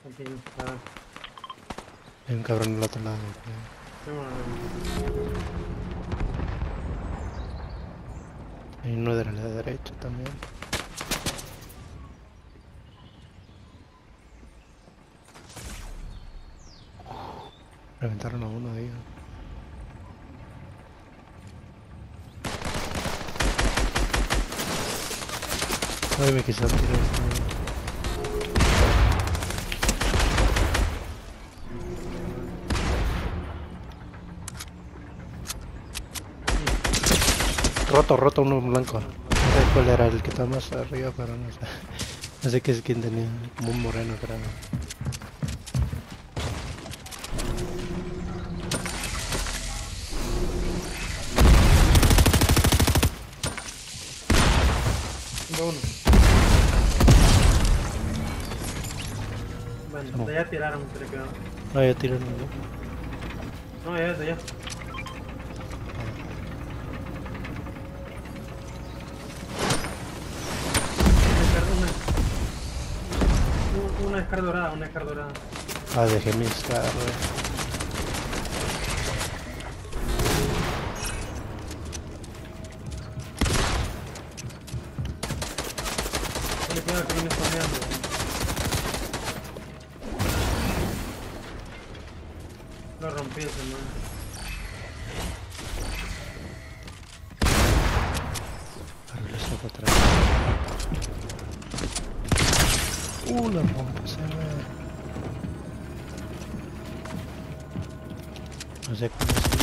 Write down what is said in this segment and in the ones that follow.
Aquí, nada. Hay un cabrón al otro lado. Sí, bueno, Hay uno de la derecha también. Reventaron a uno de ellos. Ay, me quisieron tirar esto. Roto uno blanco. No sé cuál era el que está más arriba, pero no sé. No sé qué es quién tenía. Como un moreno, creo. uno. Bueno, ¿Cómo? de allá tiraron, creo que no. No, ya tiraron. No, ya, de allá. Una descarga dorada, una descarga dorada. Ah, dejé mis carros. Dale cuidado que viene spameando. Lo rompí ese, man. Regreso para atrás. La bomba se ve. No sé cómo se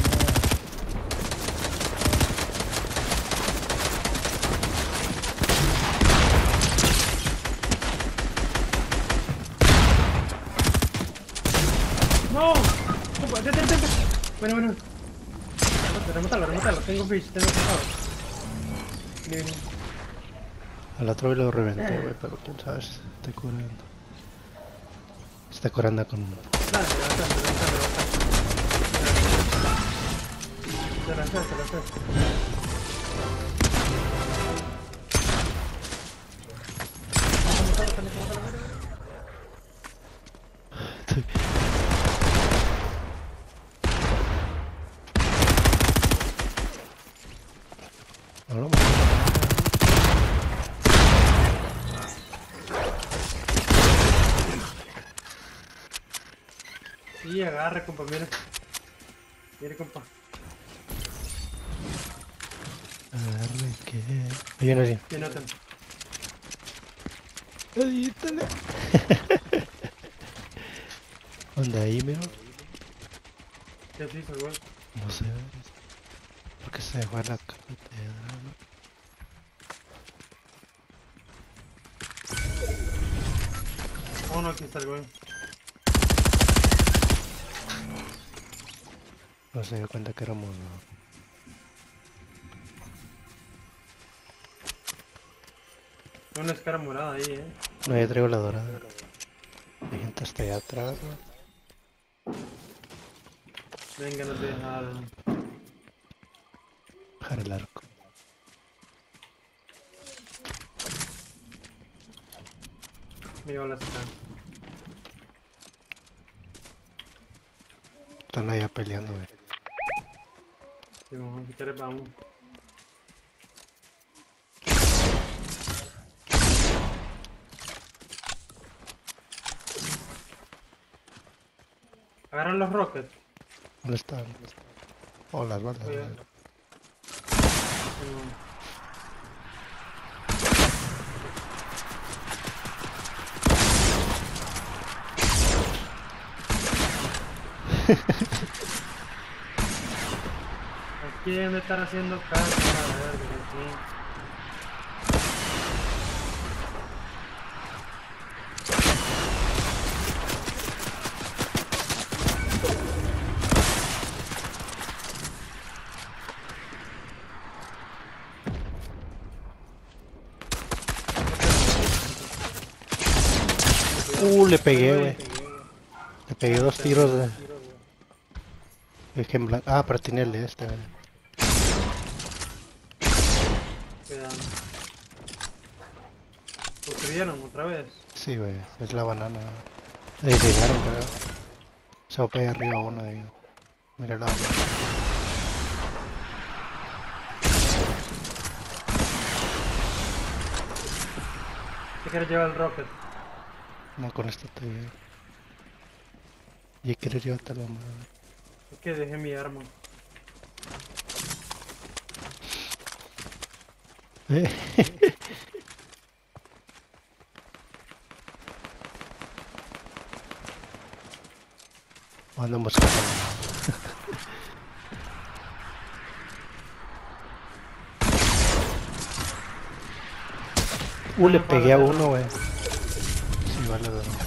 ¡No! ¡Detente! Bueno. Remátalo. Tengo fish, tengo pescado. Bien. al otro vez lo reventé, güey, pero quién sabe si está curando. Está curando con... Dale, te lanzaste. No, no, Sí, agarre, compa, mire. Mire, compa. agarre que... Hay uno así. Sí, noten. Ayúdale. ¿Dónde ahí, miro? ¿Qué se hizo, güey? No sé. ¿Por qué se dejó la carretera? Oh, no, aquí está el güey. No se dio cuenta que éramos... Una escara morada ahí, No, ya traigo la dorada. Hay gente hasta allá atrás, ¿no? Venga, nos deja Bajar el arco. me llevo la escara. Están allá peleando, güey. Sí, vamos, si quieres vamos. Agarran los rockets. ¿Dónde están? Oh, las balas. Oye. Güey. Aquí deben de estar haciendo caso, a ver, aquí. Le pegué, güey. Le pegué 2 tiros de... Dije en blanco. Ah, pero tiene el de este, güey. Cuidado. ¿Suscribieron otra vez? Sí, güey. Es la banana. Ahí llegaron, creo. Se va para allá arriba uno de ellos. Mira la. ¿Te quieres llevar el rocket? No, con esto estoy bien. Y quiero llevarte la madre. Es que dejé mi arma. Andamos buscando. Le pegué a uno, güey. Sí, vale, verdad.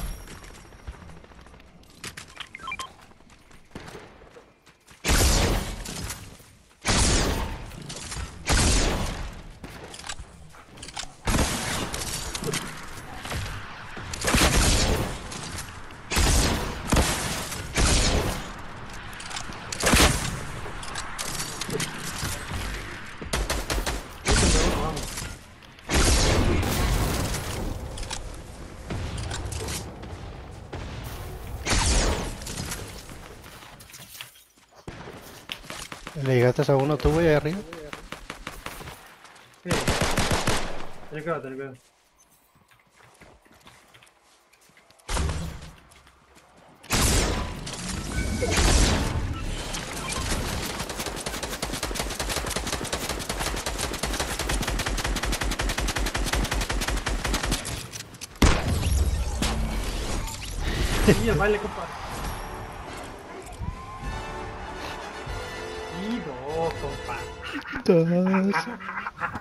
¿Le llegaste a uno tú, güey, ahí arriba? Sí. Ten cuidado, ten cuidado. Sí, vale, compa. Y no, compa. Dos.